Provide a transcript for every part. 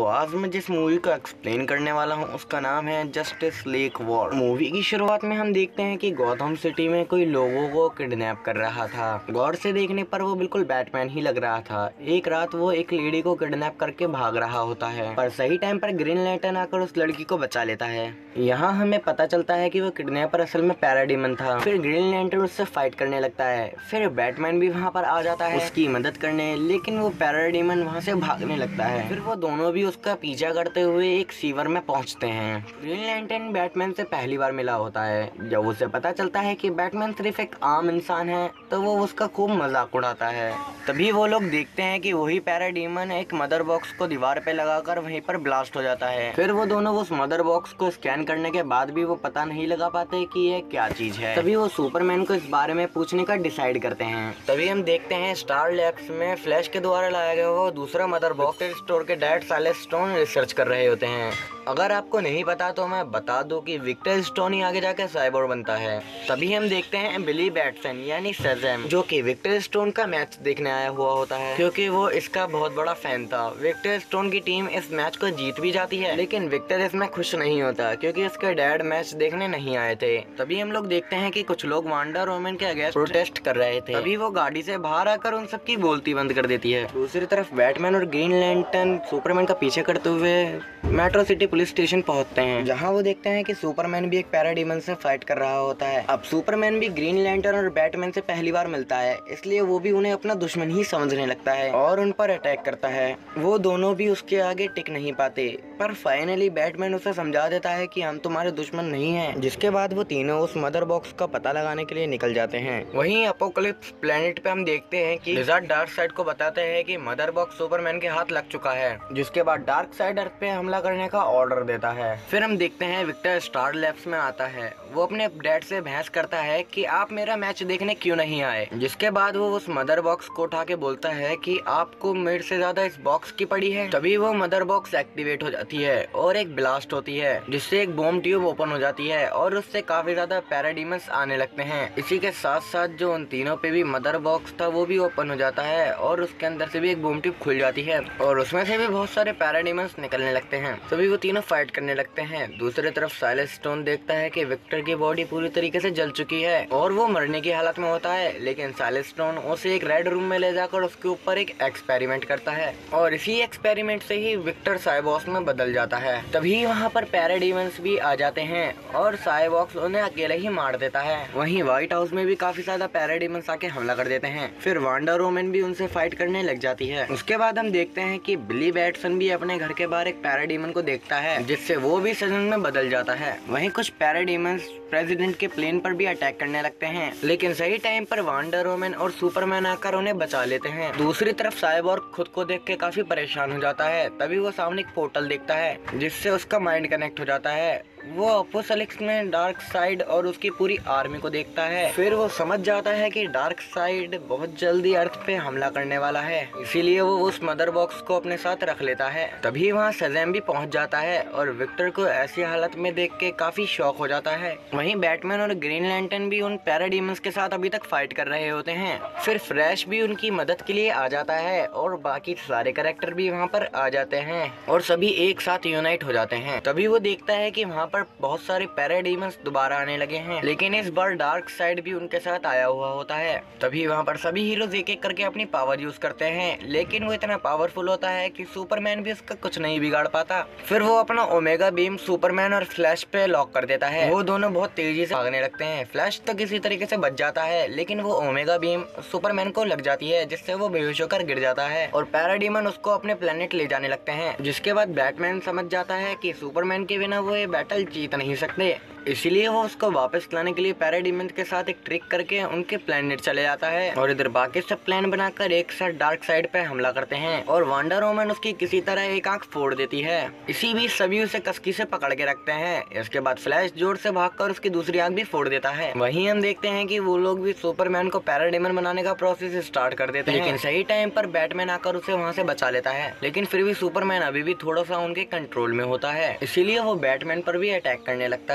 आज मैं जिस मूवी को एक्सप्लेन करने वाला हूँ उसका नाम है जस्टिस लीग वॉर। मूवी की शुरुआत में हम देखते हैं कि गौथम सिटी में कोई लोगों को किडनैप कर रहा था। गौर से देखने पर वो बिल्कुल बैटमैन ही लग रहा था। एक रात वो एक लेडी को किडनैप करके भाग रहा होता है, पर सही टाइम पर ग्रीन लैंटर्न आकर उस लड़की को बचा लेता है। यहाँ हमें पता चलता है कि वो किडनैपर असल में पैराडीमन था। फिर ग्रीन लैंटर्न उससे फाइट करने लगता है। फिर बैटमैन भी वहाँ पर आ जाता है उसकी मदद करने, लेकिन वो पैराडीमन वहाँ से भागने लगता है। फिर वो दोनों भी उसका पीछा करते हुए एक सीवर में पहुँचते हैं। ग्रीन लैंटर्न बैटमैन से पहली बार मिला होता है। जब उसे पता चलता है कि बैटमैन सिर्फ एक आम इंसान है तो वो उसका खूब मजाक उड़ाता है। तभी वो लोग देखते हैं कि वही पैराडीमन एक मदर बॉक्स को दीवार पे लगाकर वहीं पर ब्लास्ट हो जाता है। फिर वो दोनों उस मदर बॉक्स को स्कैन करने के बाद भी वो पता नहीं लगा पाते कि ये क्या चीज है। तभी वो सुपरमैन को इस बारे में पूछने का डिसाइड करते हैं। तभी हम देखते हैं स्टार लैब्स में फ्लैश के द्वारा लाया गया वो दूसरा मदर बॉक्स स्टोर के डैड साइलेंस स्टोन रिसर्च कर रहे होते हैं। अगर आपको नहीं पता तो मैं बता दूं कि विक्टर स्टोन ही आगे जाके साइबोर्ग बनता है। तभी हम देखते हैं बिली बैटसन यानी शज़ैम, जो कि विक्टर स्टोन का मैच देखने आया हुआ होता है, क्योंकि वो इसका बहुत बड़ा फैन था। विक्टर स्टोन की टीम इस मैच को जीत भी जाती है, लेकिन विक्टर इसमें खुश नहीं होता क्योंकि उसके डैड मैच देखने नहीं आए थे। तभी हम लोग देखते हैं कि कुछ लोग वंडर वुमन के अगेंस्ट प्रोटेस्ट कर रहे थे। तभी वो गाड़ी से बाहर आकर उन सबकी बोलती बंद कर देती है। दूसरी तरफ बैटमैन और ग्रीन लैंटर्न सुपरमैन का पीछे करते हुए मेट्रो सिटी पुलिस स्टेशन पहुंचते हैं, जहां वो देखते हैं कि सुपरमैन भी एक पैराडीमन से फाइट कर रहा होता है। अब सुपरमैन भी ग्रीन लैंटर्न और बैटमैन से पहली बार मिलता है, इसलिए वो भी उन्हें अपना दुश्मन ही समझने लगता है और उन पर अटैक करता है। वो दोनों भी उसके आगे टिक नहीं पाते, पर फाइनली बैटमैन उसे समझा देता है कि हम तुम्हारे दुश्मन नहीं हैं। जिसके बाद वो तीनों उस मदर बॉक्स का पता लगाने के लिए निकल जाते हैं। वहीं अपोकलिप्स प्लेनेट पे हम देखते हैं कि लिज़ार्ड डार्कसाइड को बताते हैं कि मदर बॉक्स सुपरमैन के हाथ लग चुका है, जिसके बाद डार्कसाइड अर्थ पे हमला करने का ऑर्डर देता है। फिर हम देखते हैं विक्टर स्टार लैब्स में आता है। वो अपने डैड से बहस करता है कि आप मेरा मैच देखने क्यों नहीं आए। जिसके बाद वो उस मदर बॉक्स को उठा के बोलता है कि आपको मेरे से ज्यादा इस बॉक्स की पड़ी है। तभी वो मदर बॉक्स एक्टिवेट हो जाती है और एक ब्लास्ट होती है, जिससे एक बॉम्ब ट्यूब ओपन हो जाती है और उससे काफी ज्यादा पैराडीमन्स आने लगते हैं। इसी के साथ साथ जो उन तीनों पे भी मदर बॉक्स था वो भी ओपन हो जाता है और उसके अंदर से भी एक बॉम्ब ट्यूब खुल जाती है और उसमें से भी बहुत सारे पैराडीमन्स निकलने लगते हैं। तभी वो तीनों फाइट करने लगते हैं। दूसरी तरफ साइलेंस स्टोन देखता है कि विक्टर की बॉडी पूरी तरीके से जल चुकी है और वो मरने की हालत में होता है, लेकिन साइलेंस स्टोन उसे एक रेड रूम में ले जाकर उसके ऊपर एक एक्सपेरिमेंट करता है और इसी एक्सपेरिमेंट से ही विक्टर साइबॉक्स में बदल जाता है। तभी वहाँ पर पैराडीमन्स भी आ जाते हैं और साइबॉक्स उन्हें अकेले ही मार देता है। वहीं व्हाइट हाउस में भी काफी ज्यादा पैराडीमन्स आके हमला कर देते हैं। फिर वंडर वुमन भी उनसे फाइट करने लग जाती है। उसके बाद हम देखते हैं कि बिली बैटसन भी अपने घर के बाहर एक पैराडीमन को देखता है, जिससे वो भी सजन में बदल जाता है। वहीं कुछ पैराडीमन्स प्रेसिडेंट के प्लेन पर भी अटैक करने लगते हैं, लेकिन सही टाइम पर वंडर वुमन और सुपरमैन आकर उन्हें बचा लेते हैं। दूसरी तरफ साइबोर्ग खुद को देख के काफी परेशान हो जाता है। तभी वो सामने एक पोर्टल देखता है, जिससे उसका माइंड कनेक्ट हो जाता है। वो अपोकलिप्स में डार्कसाइड और उसकी पूरी आर्मी को देखता है। फिर वो समझ जाता है कि डार्कसाइड बहुत जल्दी अर्थ पे हमला करने वाला है, इसीलिए वो उस मदर बॉक्स को अपने साथ रख लेता है। तभी वहाँ शज़ैम भी पहुँच जाता है और विक्टर को ऐसी हालत में देख के काफी शॉक हो जाता है। वहीं बैटमैन और ग्रीन लैंटर्न भी उन पैराडीमन्स के साथ अभी तक फाइट कर रहे होते हैं। फिर फ्लैश भी उनकी मदद के लिए आ जाता है और बाकी सारे कैरेक्टर भी वहाँ पर आ जाते हैं और सभी एक साथ यूनाइट हो जाते हैं। तभी वो देखता है कि वहाँ बहुत सारे पैराडीमन्स दोबारा आने लगे हैं, लेकिन इस बार डार्कसाइड भी उनके साथ आया हुआ होता है। तभी वहाँ पर सभी हीरोज एक एक करके अपनी पावर यूज करते हैं, लेकिन वो इतना पावरफुल होता है कि सुपरमैन भी उसका कुछ नहीं बिगाड़ पाता। फिर वो अपना ओमेगा बीम सुपरमैन और फ्लैश पे लॉक कर देता है। वो दोनों बहुत तेजी से भागने लगते हैं। फ्लैश तो किसी तरीके से बच जाता है, लेकिन वो ओमेगा बीम सुपरमैन को लग जाती है, जिससे वो बेहोश होकर गिर जाता है और पैराडीमन उसको अपने प्लेनेट ले जाने लगते हैं। जिसके बाद बैटमैन समझ जाता है कि सुपरमैन के बिना वो ये बैटल जीत नहीं सकते, इसीलिए वो उसको वापस लाने के लिए पैराडीमन के साथ एक ट्रिक करके उनके प्लेनेट चले जाता है और इधर बाकी सब प्लान बनाकर एक साथ डार्कसाइड पे हमला करते हैं और वंडर वुमन उसकी किसी तरह एक आंख फोड़ देती है। इसी बीच सभी उसे कसकी से पकड़ के रखते हैं। इसके बाद फ्लैश जोर से भागकर उसकी दूसरी आंख भी फोड़ देता है। वहीं हम देखते हैं कि वो लोग भी सुपरमैन को पैराडीमन बनाने का प्रोसेस स्टार्ट कर देते हैं, लेकिन सही टाइम पर बैटमैन आकर उसे वहाँ से बचा लेता है। लेकिन फिर भी सुपरमैन अभी भी थोड़ा सा उनके कंट्रोल में होता है, इसीलिए वो बैटमैन पर भी अटैक करने लगता है।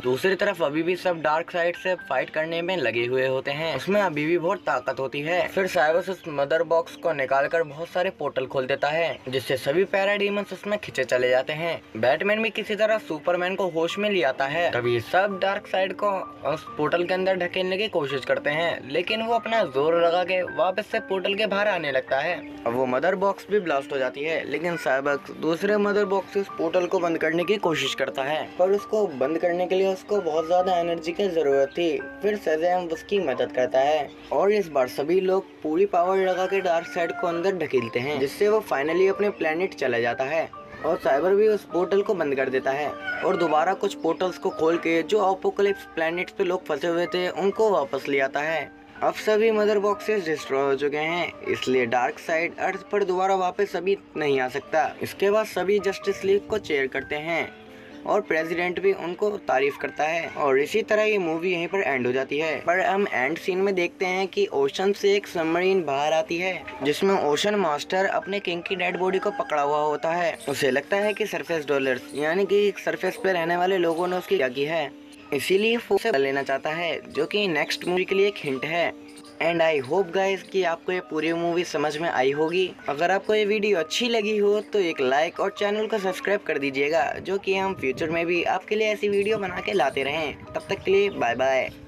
दूसरी तरफ अभी भी सब डार्क साइड से फाइट करने में लगे हुए होते हैं। उसमें अभी भी बहुत ताकत होती है। फिर साइबर्स उस मदर बॉक्स को निकालकर बहुत सारे पोर्टल खोल देता है, जिससे सभी पैराडीमंस उसमें खिंचे चले जाते हैं। बैटमैन भी किसी तरह सुपरमैन को होश में ले आता है। तभी सब डार्क साइड को उस पोर्टल के अंदर ढकेलने की कोशिश करते हैं, लेकिन वो अपना जोर लगा के वापस से पोर्टल के बाहर आने लगता है। अब वो मदर बॉक्स भी ब्लास्ट हो जाती है, लेकिन साइबर्स दूसरे मदर बॉक्स से उस पोर्टल को बंद करने की कोशिश करता है, पर उसको बंद करने के लिए उसको बहुत ज्यादा एनर्जी की जरूरत थी। फिर शज़ैम उसकी मदद करता है और इस बार सभी लोग पूरी पावर लगा के डार्क साइड को अंदर ढकेलते हैं, जिससे वो फाइनली अपने प्लेनेट चला जाता है। और साइबर भी उस पोर्टल को बंद कर देता है और दोबारा कुछ पोर्टल्स को खोल के जो अपोकलिप्स प्लैनेट्स पे लोग फंसे हुए थे उनको वापस ले आता है। अब सभी मदर बॉक्सेस डिस्ट्रॉय हो चुके हैं, इसलिए डार्क साइड अर्थ पर दोबारा वापस अभी नहीं आ सकता। इसके बाद सभी जस्टिस लीग को चेयर करते हैं और प्रेसिडेंट भी उनको तारीफ करता है और इसी तरह ये मूवी यहीं पर एंड हो जाती है। पर हम एंड सीन में देखते हैं कि ओशन से एक सबमरीन बाहर आती है, जिसमें ओशन मास्टर अपने किंग की डेड बॉडी को पकड़ा हुआ होता है। उसे लगता है कि सरफेस डॉलर्स यानी कि सरफेस पे रहने वाले लोगों ने उसकी क्या की है, इसीलिए वो उसे लेना चाहता है, जो कि नेक्स्ट मूवी के लिए एक हिंट है। एंड आई होप गाइस कि आपको ये पूरी मूवी समझ में आई होगी। अगर आपको ये वीडियो अच्छी लगी हो तो एक लाइक और चैनल को सब्सक्राइब कर दीजिएगा, जो कि हम फ्यूचर में भी आपके लिए ऐसी वीडियो बना के लाते रहें। तब तक के लिए बाय बाय।